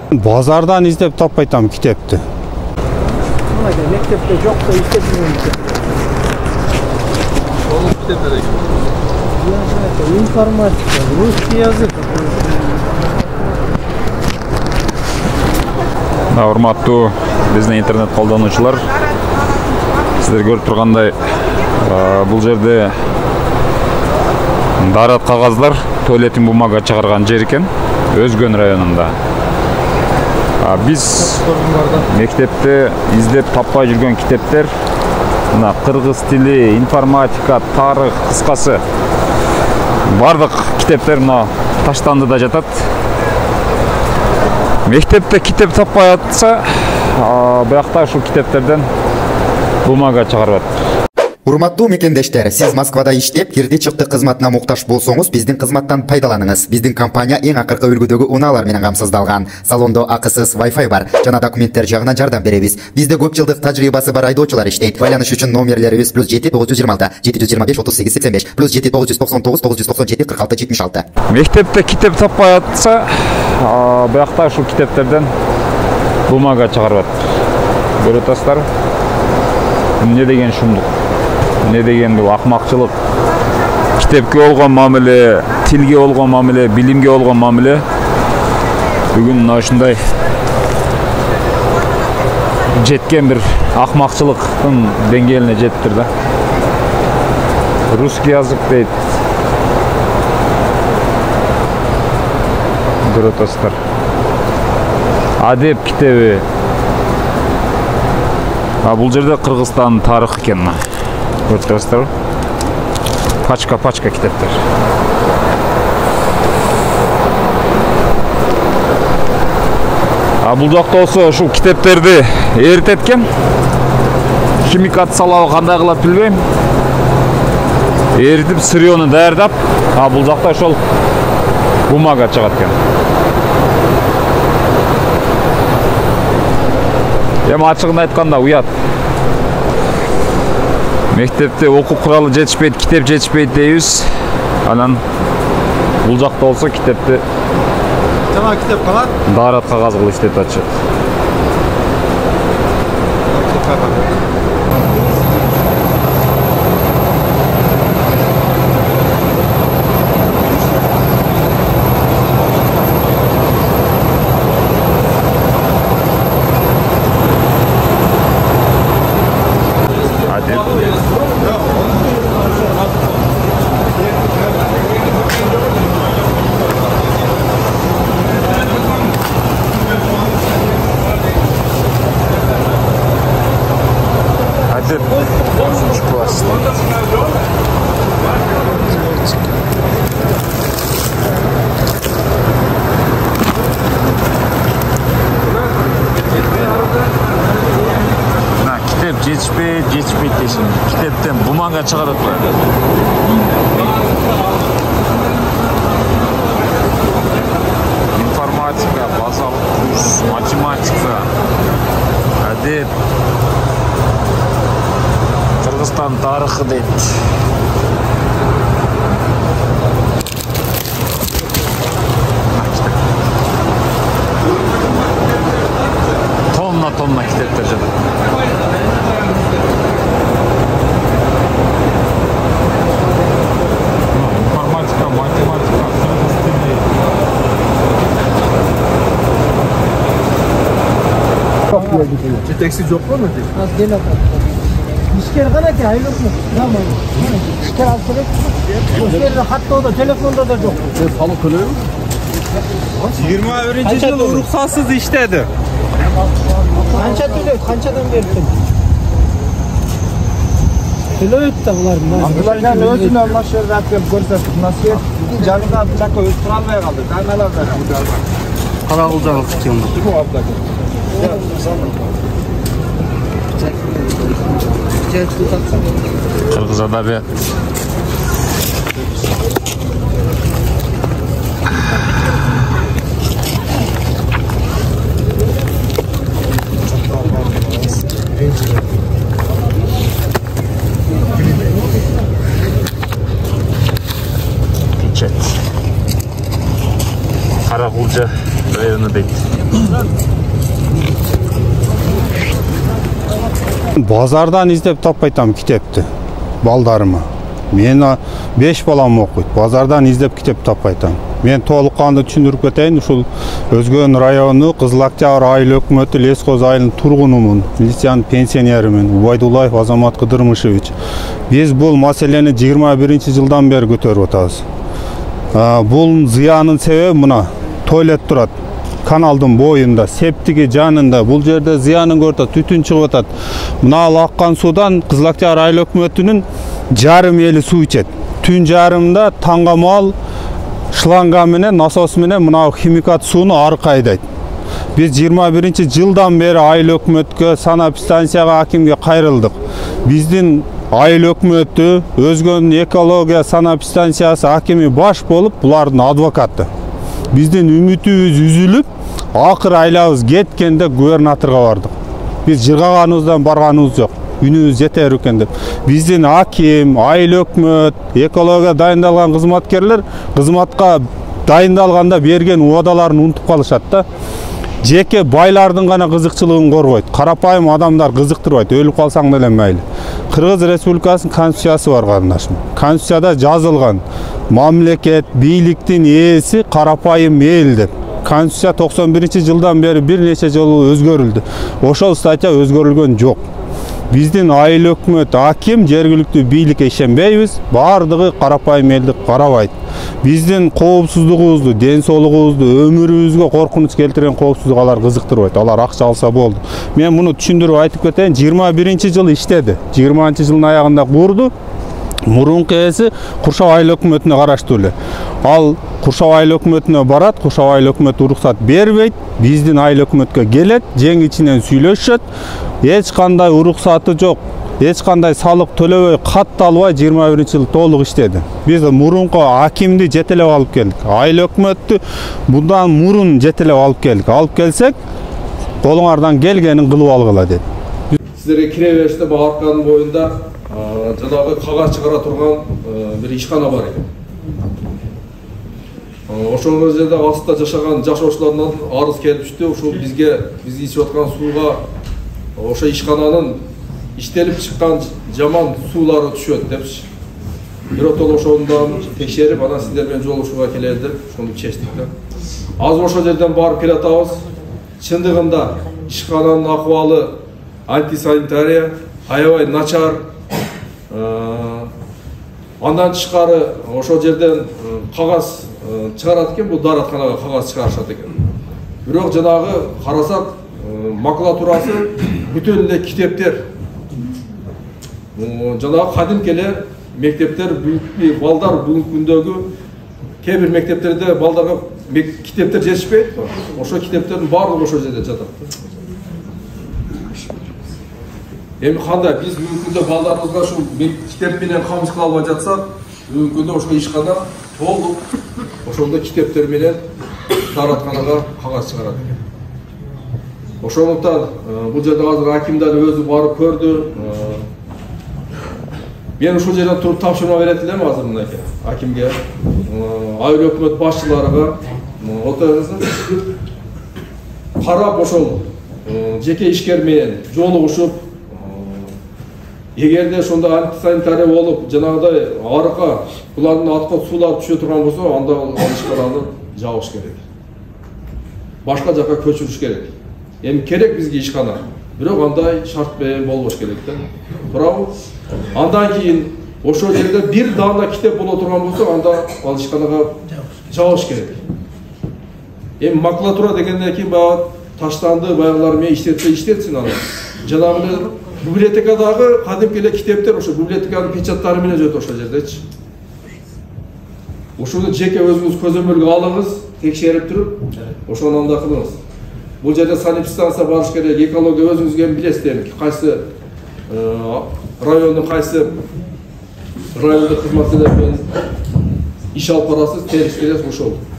Bozordan izlep topaytam kitepti. Mektepte yoksa istemiyorum. Oğlum kitaplara gidiyor. İnformatika, Rusça yazık. Урматтуу биздин интернет колдонуучулар, сиздер көрүп тургандай бул жерде дарат кагаздар туалеттин бумага чыгарган жер экен, Өзгөн районунда. Биз мектепте издеп таппай жүргөн китептер мына кыргыз тили, информатика, тарых, кыскасы бардык китептер мына таштандыда жатат. Мектепте китеп таппай атса, биякта ушул китептерден бумага чыгарып атат. Урматтуу мекендештер, сиз Москвада иштеп, кирди чыкты кызматына муктаж болсоңуз, биздин кызматтан пайдаланыңыз. Биздин компания эң акыркы үлгүдөгү унаалар менен камсыздалган. Салондо акысыз Wi-Fi бар, жана документтер жагынан жардам беребиз. Бизде көп жылдык тажрыйбасы бар айдоочулар иштейт. Байланыш үчүн номерлерибиз +7 926 725 38 85 +7 999 997 46 76. Мектепте китеп таппай атса, биякта ушул китептерден бумага чыгарып атат. Көрүп атасыздар? Не деген шумдук? Не деген бул акмакчылык? Китепке болгон мамиле, тилге болгон мамиле, билимге болгон мамиле бүгүн мына ушундай жеткен бир акмакчылыктын деңгээлине жетиптир да. Русский язык дейт. Көрүп атасыздар. Адеп китеби. Бул жерде Кыргызстан тарых экен. Көрүп атасыздар. Пачка китептер. Бул жакта болсо ушул китептерди эритет экен. Химикациялоо кандай кылат билбейм. Эритип сырьёну даярдап, бул жакта ошол бумага чыгат экен. Эми ачыгын айтканда уят. Мектепте окуу куралы жетишпейт, китеп жетишпейт дейбиз. Анан бул жакта болсо китепти Жана китеп калат. Дарат кагаз кылып иштетип атышат. Жетишпейт дейсиң. Китептен бумага чыгарат ба? Информатика, базалык курс, математика, адеп, Кыргызстан тарыхы дейт. Тонна китептер жатат. Информатика, математика, кыргыз тили. Жетекси жок беле? Az gel İşker kana ki hayırlı olsun. Tamam. İşker az gerek. İşker hatta o da telefonda da yok. Sen salı kılıyor. 21. yıl ruhsatsız işledi. Kança төлөйт, kançadan бердим. Төлөйт да булар. Абдуллахан өзүнө машина алып көрсөтүп, насиет жанында жакка өз тура албай калды. Камалар да. Карагылжага чыккан. Бу Абдуллахан. Кыргыз адабият. Печать. Карагулжа району дейт. Базардан издеп таппайтам китепти балдарыма. Мен 5 балам окуйт. Базардан издеп китеп таппайтам. Мен толук кандуу түшүндүрүп кетейин. Ушул Өзгөн району Кызыл Октябрь айыл өкмөтү Лескоз айылынын тургунумун, милициянын пенсионеримин, Убайдуллаев Азамат Кыдырмышевич. Биз бул маселени 21-жылдан бери көтөрүп атабыз. Бул зыянын себеби мына туалет турат. Каналдын боюнда, септиги жанында, бул жерде зыянын көрүп атат, түтүн чыгып атат. Мына аккан суудан Кызыл Октябрь айыл өкмөтүнүн жарым эли суу ичет. Түн жарымда таңгамал шланга менен, насос менен мына химикат сууну аркы айдайт. Биз 21-жылдан бери айыл өкмөткө, санэпидстанцияга, акимге кайрылдык. Биздин айыл өкмөтү, Өзгөн экология санэпидстанциясы акими баш болуп, булардын адвокаты. Биздин үмүтүбүз үзүлүп, акыр айлабыз кеткенде губернаторго бардык. Биз жыргаганыбыздан барганыбыз жок. Үнүбүз жетер экен деп. Биздин аким, айыл өкмөт, экология дайындалган кызматкерлер кызматка дайындалганда берген убадаларын унутуп калышат да. Жеке байлардын гана кызыкчылыгын коргойт. Карапайым адамдар кызыктырбайт. Өлүп калсаң деле мейли. Кыргыз Республикасынын конституциясы бар карындашым. Конституцияда жазылган мамлекет бийликтин ээси карапайым эл деп. Конституция 91-жылдан бери бир нече жолу өзгөрүлдү. Ошол статья өзгөрүлгөн жок. Биздин айыл өкмөт, аким, жергиликтүү бийликке ишенбейбиз, бардыгы карапайым элди карабайт. Биздин коопсуздугубузду, ден соолугубузду, өмүрүбүзгө коркунуч келтирген коопсуздук алар кызыктырбайт. Алар акча алса болду. Мен муну түшүндүрүп айтып кетейин. 21-жыл иштеди. 20-жылдын аягында курду. Мурунку ээси Куршаб айыл өкмөтүнө караштуу эле. Ал Куршаб айыл өкмөтүнө барат, Куршаб айыл өкмөтү уруксат бербейт. Биздин айыл өкмөткө келет, жең ичинен сүйлөшөт. Эч кандай уруксаты жок, эч кандай салык төлөбөй, кат албай 21-жыл толук иштеди. Биз мурунку акимди жетелеп алып келдик. Айыл өкмөттү bundan мурун жетелеп алып келдик. Алып келсек, колуңардан келгенин кылып алгыла деп. Сиздерге кире бериште бул арканын боюнда жанагы кагаз чыгара турган бир ишкана бар экен. Ошол жерде астта жашаган жашоочулардан арыз келип түштү. Ушул биз ичип аткан сууга ошо ишкананын иштелип чыккан жаман суулары түшөт депчи. Биротол ошондон текшерип, анан сиздер менен жолугушууга келели деп ошону чечтик да. Азыр ошол жерден барып келатабыз. Чындыгында ишкананын акыбалы антисанитария, аябай начар. Андан тышкары ошол жерден кагаз чыгарат экен, бул дааратканага кагаз чыгарышат экен. Бирок жанагы карасак макулатурасы бүтүн эле китептер. Жанагы кадимки эле мектептер, балдар бүгүнкү күндөгү кээ бир мектептерде балдарга китептер жетишпейт. Ошо китептердин баардыгы ошол жерде жатат. Эми кандай биз бүгүнкү күндө балдарыбызга ушул китеп менен камсыз кыла албай жатсак, бүгүнкү күндө ошо ишкана толук ошондо китептер менен дааратканага кагаз чыгарат экен. Ошондуктан бул жерде азыр акимдер өзү барып көрдү. Мен ушул жерден туруп тапшырма берет элем азыр мынакей акимге, айыл өкмөт башчыларыга отурыңыздар. Карап ошол жеке ишкер менен жолугушуп, эгерде ошондо антисанитария болуп, жанагыдай арка булардын атка суулар түшө турган болсо, анда ал ишкананы жабыш керек. Башка жака көчүрүш керек. Эми керек бизге ишкана. Бирок андай шарт менен болбош керек да. Туурабы? Андан кийин ошол жерде бир даана китеп боло турган болсо, анда ал ишканага жабыш керек. Эми макулатура дегенден кийин баягы таштанды, баягылар менен иштетсин аны. Жанагы библиотекадагы кадимки эле китептер ошо библиотеканын печаттары менен жүрөт ошол жердечи. Ушуну жеке өзүңүз көзөмөлгө алыңыз, текшерип туруп, ошону анда кылыңыз. Бул жерде санэпидстанция барыш керек, экология өзүңүзгө билесиз эми кайсы райондун кайсы райондук кызматкерлер менен иш алып барасыз, териш келесиз ошол.